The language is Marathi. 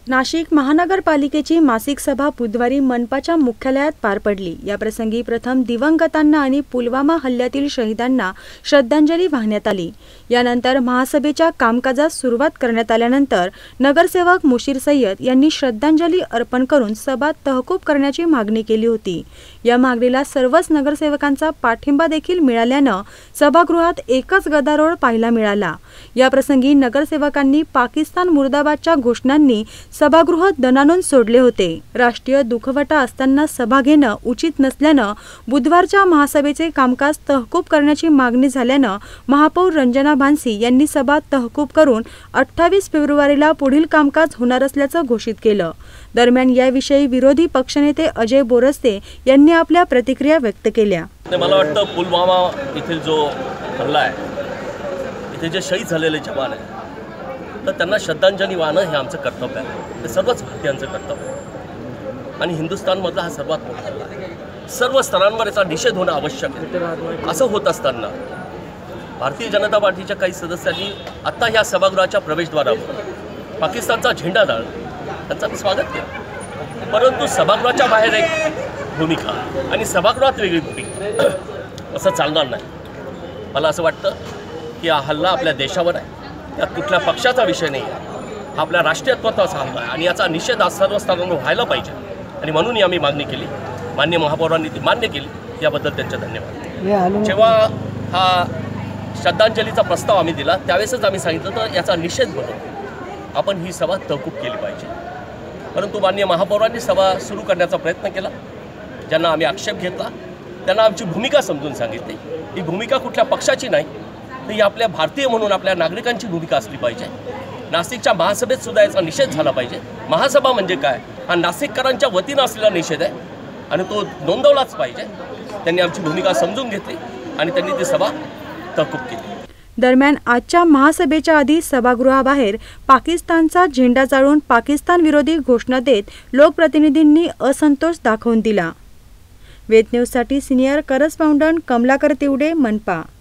नाशिक महानगरपालिकेची मासिक सभा बुधवारी मनपाच्या मुख्यालयात पार पडली। या प्रसंगी प्रथम दिवंगतांना आणि पुलवामा हल्ल्यातील शहीदांना श्रद्धांजली वाहण्यात आली। यानंतर महासभेच्या कामकाजास सुरुवात करण्यात आल्यानंतर नगरसेवक मुशीर सय्यद यांनी श्रद्धांजली अर्पण करून सभा तहकूब करण्याची मागणी केली होती। या मागणीला सर्वच नगरसेवकांचा पाठिंबा देखील मिळाल्यानं सभागृहात एकच गदारोळ पाहायला मिळाला। या प्रसंगी नगरसेवकांनी पाकिस्तान मुर्दाबादच्या घोषणांनी सभागृह दणाणून सोडले होते। राष्ट्रीय दुखवटा असताना सभा घेणं उचित नसल्यानं बुधवारच्या महासभेचे कामकाज तहकूब करण्याची मागणी झाल्यानं महापौर रंजना भानसी यांनी सभा तहकूब करून 28 फेब्रुवारीला पुढील कामकाज होणार असल्याचं घोषित केलं। दरम्यान याविषयी विरोधी पक्षनेते अजय बोरस्ते यांनी आपल्या प्रतिक्रिया व्यक्त केल्या। मला वाटतं पुलवामा येथील जो हल्ला आहे, इथे जे शहीद झालेले जवान आहेत, तर त्यांना श्रद्धांजली वाहणं हे आमचं कर्तव्य आहे। हे सर्वच भारतीयांचं कर्तव्य आहे आणि हिंदुस्थानमधला हा सर्वात मोठा हल्ला आहे। सर्व स्तरांवर याचा निषेध होणं आवश्यक आहे। असं होत असताना भारतीय जनता पार्टीच्या काही सदस्यांनी आत्ता ह्या सभागृहाच्या प्रवेशद्वारावर पाकिस्तानचा झेंडा जाळला, त्यांचं मी स्वागत केलं। परंतु सभागृहाच्या बाहेर एक भूमिका आणि सभागृहात वेगळी भूमिका असं चालणार नाही। मला असं वाटतं की हा हल्ला आपल्या देशावर आहे, त्यात कुठल्या पक्षाचा विषय नाही आहे, हा आपल्या राष्ट्रीयत्वाचा हल्ला आहे आणि याचा निषेध आज सर्व स्तरांवर व्हायला पाहिजे आणि म्हणून आम्ही मागणी केली। माननीय महापौरांनी ती मान्य केली, याबद्दल त्यांचे धन्यवाद। जेव्हा हा श्रद्धांजलीचा प्रस्ताव आम्ही दिला त्यावेळेसच आम्ही सांगितलं तर याचा निषेध म्हणून आपण ही सभा तहकूब केली पाहिजे, परंतु माननीय महापौरांनी सभा सुरू करण्याचा प्रयत्न केला। ज्यांना आम्ही आक्षेप घेतला त्यांना आमची भूमिका समजून सांगितली। ही भूमिका कुठल्या पक्षाची नाही, तर ही आपल्या भारतीय म्हणून आपल्या नागरिकांची भूमिका असली पाहिजे। नाशिकच्या महासभेत सुद्धा याचा निषेध झाला पाहिजे। महासभा म्हणजे काय, हा नाशिककरांच्या वतीनं असलेला निषेध आहे आणि तो नोंदवलाच पाहिजे। त्यांनी आमची भूमिका समजून घेतली आणि त्यांनी ती सभा तहकूब केली। दरम्यान आजच्या महासभेच्या आधी सभागृहाबाहेर पाकिस्तानचा झेंडा जाळून पाकिस्तान विरोधी घोषणा देत लोकप्रतिनिधींनी असंतोष दाखवून दिला। वेद न्यूजसाठी सिनियर करस्पॉन्डंट कमलाकर तिवडे, मनपा।